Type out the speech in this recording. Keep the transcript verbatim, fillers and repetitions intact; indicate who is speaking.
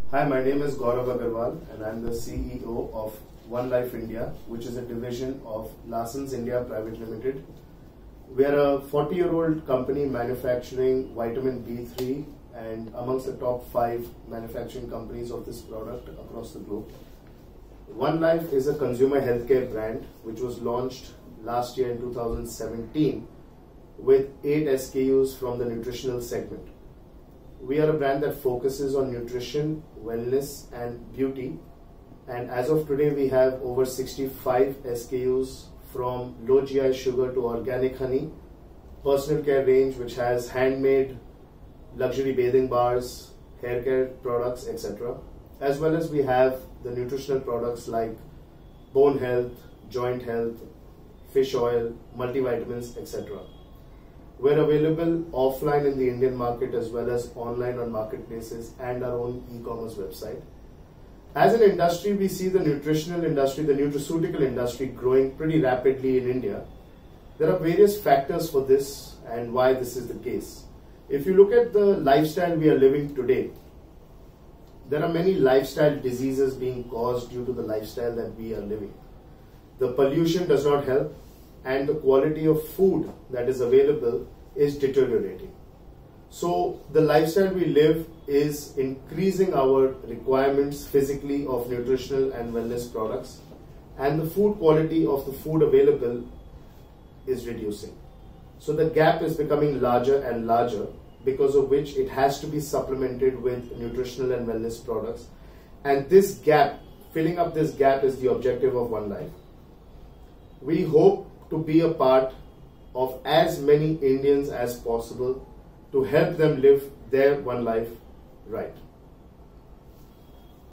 Speaker 1: Hi, my name is Gaurav Aggarwal and I'm the C E O of OneLife India, which is a division of Larson's India Private Limited. We are a forty-year-old company manufacturing vitamin B three and amongst the top five manufacturing companies of this product across the globe. OneLife is a consumer healthcare brand which was launched last year in two thousand seventeen with eight S K Us from the nutritional segment. We are a brand that focuses on nutrition, wellness and beauty, and as of today we have over sixty-five S K Us from low G I sugar to organic honey, personal care range which has handmade luxury bathing bars, hair care products, et cetera. As well as we have the nutritional products like bone health, joint health, fish oil, multivitamins, et cetera. We're available offline in the Indian market as well as online on marketplaces and our own e-commerce website. As an industry, we see the nutritional industry, the nutraceutical industry growing pretty rapidly in India. There are various factors for this and why this is the case. If you look at the lifestyle we are living today, there are many lifestyle diseases being caused due to the lifestyle that we are living. The pollution does not help, and the quality of food that is available is deteriorating. So the lifestyle we live is increasing our requirements physically of nutritional and wellness products, and the food quality of the food available is reducing. So the gap is becoming larger and larger, because of which it has to be supplemented with nutritional and wellness products. And this gap, filling up this gap is the objective of OneLife. We hope to be a part of as many Indians as possible to help them live their one life right.